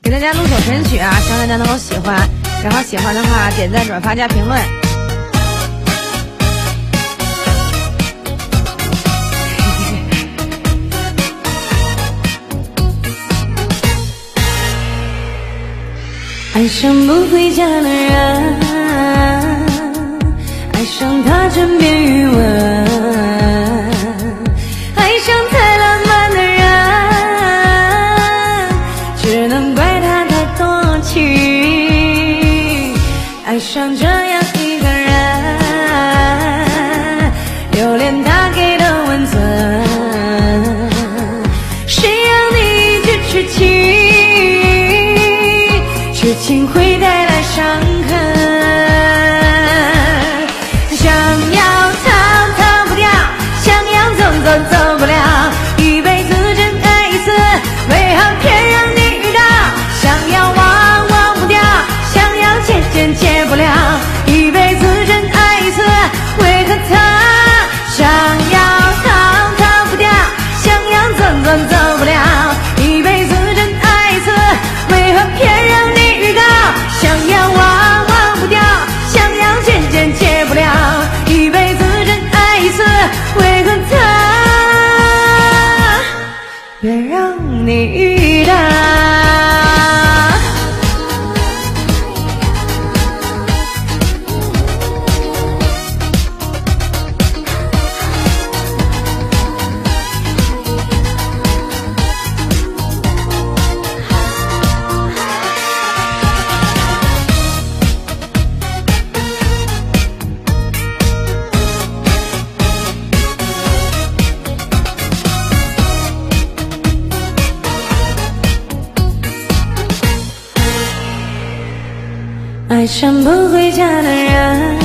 给大家录首神曲啊，希望大家能够喜欢。然后喜欢的话，点赞、转发、加评论。 爱上不回家的人，爱上他枕边余温，爱上太浪漫的人，只能怪他太多情。爱上这样一个人，留恋他给的温存，谁让你一句痴情，痴情会带来伤痕。想要逃逃不掉，想要走走走不了，一辈子真爱一次，为何偏让你遇到？想要忘忘不掉，想要戒戒戒不了，一辈子真爱一次，为何他？想要逃逃不掉，想要走走走不了，一辈子真爱一次，为何偏让你遇到？想要忘忘不掉，想要戒戒戒不了，一辈子真爱一次，为何他别让你遇到？爱上不回家的人，